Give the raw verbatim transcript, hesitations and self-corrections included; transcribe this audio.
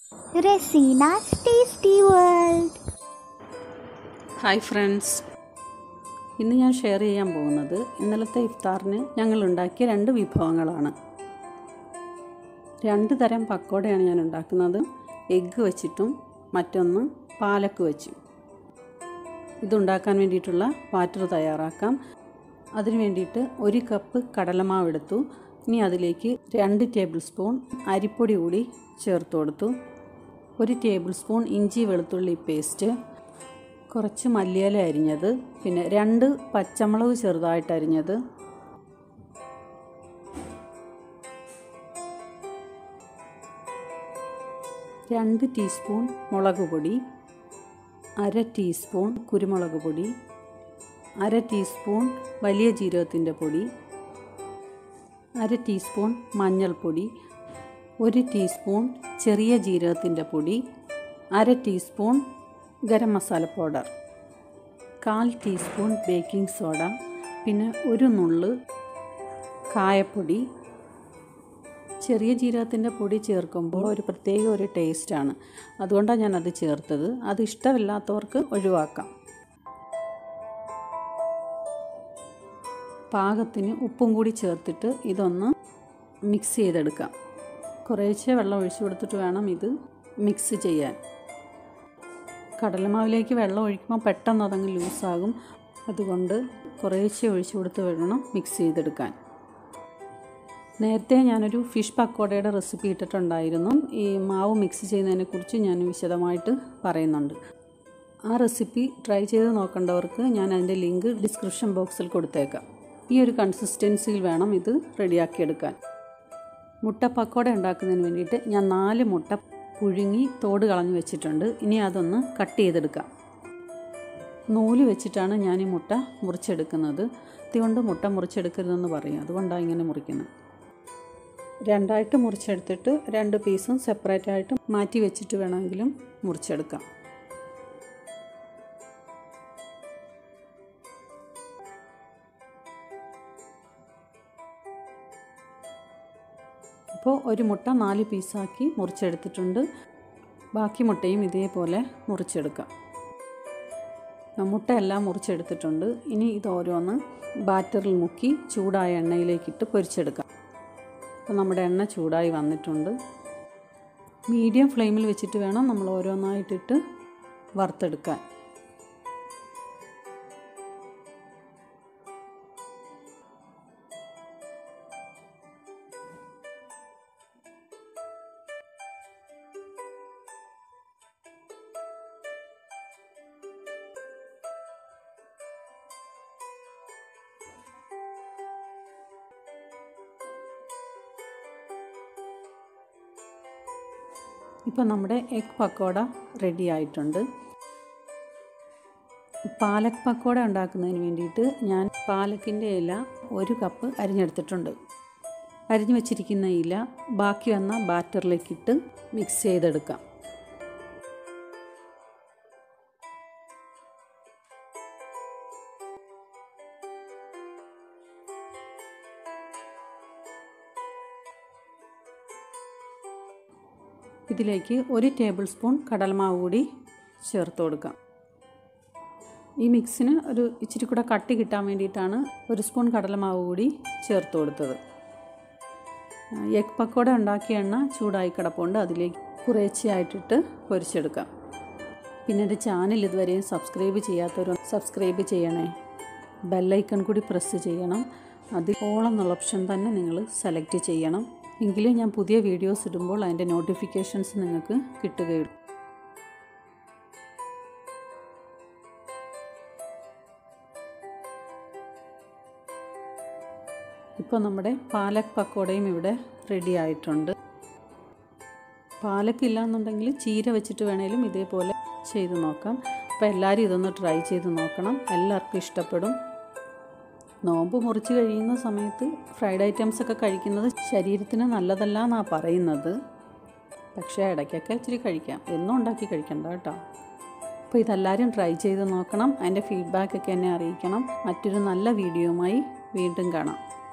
Resina's Tasty World. Hi friends, ഇന്ന് ഞാൻ share ചെയ്യാൻ പോകുന്നത് ഇന്നലത്തെ ഇഫ്താറിന് ഞങ്ങൾ ഉണ്ടാക്കിയ രണ്ട് വിഭവങ്ങളാണ്. രണ്ട് തരം പക്കോടയാണ് ഞാൻ ഉണ്ടാക്കുന്നത്. എഗ്ഗ് വെച്ചിട്ടും മറ്റൊന്ന് പാലക്ക് വെച്ചും. ഇതുണ്ടാക്കാൻ വേണ്ടിയിട്ടുള്ള ബാറ്റർ തയ്യാറാക്കാം. അതിന് വേണ്ടിയിട്ട് ഒരു കപ്പ് കടലമാവ് എടുത്തു. ഇനി അതിലേക്ക് രണ്ട് ടേബിൾ സ്പൂൺ അരിപ്പൊടി കൂടി ചേർത്ത് കൊടുത്തു. ഒരു ടേബിൾ സ്പൂൺ ഇഞ്ചി വെളുത്തുള്ളി പേസ്റ്റ്, കുറച്ച് മല്ലിയില അരിഞ്ഞത്, പിന്നെ രണ്ട് പച്ചമുളക് ചെറുതായിട്ട് അരിഞ്ഞത്, രണ്ട് ടീസ്പൂൺ മുളക് പൊടി, അര ടീസ്പൂൺ കുരുമുളക് പൊടി, അര ടീസ്പൂൺ വലിയ ജീരകത്തിൻ്റെ പൊടി, അര ടീസ്പൂൺ മഞ്ഞൾപ്പൊടി, ഒരു ടീസ്പൂൺ ചെറിയ ജീരകത്തിൻ്റെ പൊടി, അര ടീസ്പൂൺ ഗരം മസാല പൗഡർ, കാൽ ടീസ്പൂൺ ബേക്കിംഗ് സോഡ, പിന്നെ ഒരു നുള്ള് കായപ്പൊടി. ചെറിയ ജീരകത്തിൻ്റെ പൊടി ചേർക്കുമ്പോൾ ഒരു പ്രത്യേക ഒരു ടേസ്റ്റാണ്, അതുകൊണ്ടാണ് ഞാനത് ചേർത്തത്. അത് ഇഷ്ടമില്ലാത്തവർക്ക് ഒഴിവാക്കാം. പാകത്തിന് ഉപ്പും കൂടി ചേർത്തിട്ട് ഇതൊന്ന് മിക്സ് ചെയ്തെടുക്കാം. കുറേശ്ശെ വെള്ളം ഒഴിച്ചു കൊടുത്തിട്ട് വേണം ഇത് മിക്സ് ചെയ്യാൻ. കടലമാവിലേക്ക് വെള്ളം ഒഴിക്കുമ്പോൾ പെട്ടെന്ന് അതങ്ങ് ലൂസാകും. അതുകൊണ്ട് കുറേശ്ശെ ഒഴിച്ചു കൊടുത്ത് വേണം മിക്സ് ചെയ്തെടുക്കാൻ. നേരത്തെ ഞാനൊരു ഫിഷ് പക്കോടയുടെ റെസിപ്പി ഇട്ടിട്ടുണ്ടായിരുന്നു. ഈ മാവ് മിക്സ് ചെയ്യുന്നതിനെക്കുറിച്ച് ഞാൻ വിശദമായിട്ട് പറയുന്നുണ്ട്. ആ റെസിപ്പി ട്രൈ ചെയ്ത് നോക്കേണ്ടവർക്ക് ഞാൻ അതിൻ്റെ ലിങ്ക് ഡിസ്ക്രിപ്ഷൻ ബോക്സിൽ കൊടുത്തേക്കാം. ഈ ഒരു കൺസിസ്റ്റൻസിയിൽ വേണം ഇത് റെഡിയാക്കിയെടുക്കാൻ. മുട്ട പക്കോട ഉണ്ടാക്കുന്നതിന് വേണ്ടിയിട്ട് ഞാൻ നാല് മുട്ട പുഴുങ്ങി തോട് കളഞ്ഞ് വെച്ചിട്ടുണ്ട്. ഇനി അതൊന്ന് കട്ട് ചെയ്തെടുക്കാം. നൂല് വെച്ചിട്ടാണ് ഞാൻ ഈ മുട്ട മുറിച്ചെടുക്കുന്നത്. ഇതുകൊണ്ട് മുട്ട മുറിച്ചെടുക്കരുതെന്ന് പറയും, അതുകൊണ്ടാണ് ഇങ്ങനെ മുറിക്കുന്നത്. രണ്ടായിട്ട് മുറിച്ചെടുത്തിട്ട് രണ്ട് പീസും സെപ്പറേറ്റ് ആയിട്ട് മാറ്റി വെച്ചിട്ട് വേണമെങ്കിലും മുറിച്ചെടുക്കാം. ഇപ്പോൾ ഒരു മുട്ട നാല് പീസാക്കി മുറിച്ചെടുത്തിട്ടുണ്ട്. ബാക്കി മുട്ടയും ഇതേപോലെ മുറിച്ചെടുക്കാം. മുട്ട എല്ലാം മുറിച്ചെടുത്തിട്ടുണ്ട്. ഇനി ഇത് ഓരോന്ന് ബാറ്ററിൽ മുക്കി ചൂടായ എണ്ണയിലേക്കിട്ട് പൊരിച്ചെടുക്കാം. അപ്പോൾ നമ്മുടെ എണ്ണ ചൂടായി വന്നിട്ടുണ്ട്. മീഡിയം ഫ്ലെയിമിൽ വെച്ചിട്ട് വേണം നമ്മൾ ഓരോന്നായിട്ടിട്ട് വറുത്തെടുക്കാൻ. ഇപ്പോൾ നമ്മുടെ എഗ് പക്കോട റെഡി ആയിട്ടുണ്ട്. പാലക് പക്കോട ഉണ്ടാക്കുന്നതിന് വേണ്ടിയിട്ട് ഞാൻ പാലക്കിൻ്റെ ഇല ഒരു കപ്പ് അരിഞ്ഞെടുത്തിട്ടുണ്ട്. അരിഞ്ഞു വെച്ചിരിക്കുന്ന ഇല ബാക്കി വന്ന ബാറ്ററിലേക്കിട്ട് മിക്സ് ചെയ്തെടുക്കാം. ഇതിലേക്ക് ഒരു ടേബിൾ സ്പൂൺ കടലമാവ് കൂടി ചേർത്ത് കൊടുക്കാം. ഈ മിക്സിന് ഒരു ഇച്ചിരി കൂടെ കട്ടി കിട്ടാൻ വേണ്ടിയിട്ടാണ് ഒരു സ്പൂൺ കടലമാവ് കൂടി ചേർത്ത് കൊടുത്തത്. എഗ് പക്കോട ഉണ്ടാക്കിയ എണ്ണ ചൂടായി കിടപ്പുണ്ട്. അതിലേക്ക് കുറേശ്ശെയായിട്ടിട്ട് പൊരിച്ചെടുക്കാം. പിന്നെ എൻ്റെ ചാനൽ ഇതുവരെയും സബ്സ്ക്രൈബ് ചെയ്യാത്തവരും സബ്സ്ക്രൈബ് ചെയ്യണേ. ബെല്ലൈക്കൺ കൂടി പ്രസ് ചെയ്യണം. അതിൽ ഓൾ എന്നുള്ള ഓപ്ഷൻ തന്നെ നിങ്ങൾ സെലക്ട് ചെയ്യണം. എങ്കിലും ഞാൻ പുതിയ വീഡിയോസ് ഇടുമ്പോൾ അതിൻ്റെ നോട്ടിഫിക്കേഷൻസ് നിങ്ങൾക്ക് കിട്ടുകയുള്ളൂ. ഇപ്പോൾ നമ്മുടെ പാലക് പക്കോടയും ഇവിടെ റെഡി ആയിട്ടുണ്ട്. പാലക്ക് ഇല്ലയെന്നുണ്ടെങ്കിൽ ചീര വെച്ചിട്ട് വേണേലും ഇതേപോലെ ചെയ്ത് നോക്കാം. അപ്പോൾ എല്ലാവരും ഇതൊന്ന് ട്രൈ ചെയ്ത് നോക്കണം. എല്ലാവർക്കും ഇഷ്ടപ്പെടും. നോമ്പ് മുറിച്ച് കഴിയുന്ന സമയത്ത് ഫ്രൈഡ് ഐറ്റംസ് ഒക്കെ കഴിക്കുന്നത് ശരീരത്തിന് നല്ലതല്ല എന്നാണ് പറയുന്നത്. പക്ഷേ ഇടയ്ക്കൊക്കെ ഇച്ചിരി കഴിക്കാം, എന്നും ഉണ്ടാക്കി കഴിക്കണ്ട കേട്ടോ. അപ്പോൾ ഇതെല്ലാവരും ട്രൈ ചെയ്ത് നോക്കണം. അതിൻ്റെ ഫീഡ്ബാക്കൊക്കെ എന്നെ അറിയിക്കണം. മറ്റൊരു നല്ല വീഡിയോയുമായി വീണ്ടും കാണാം.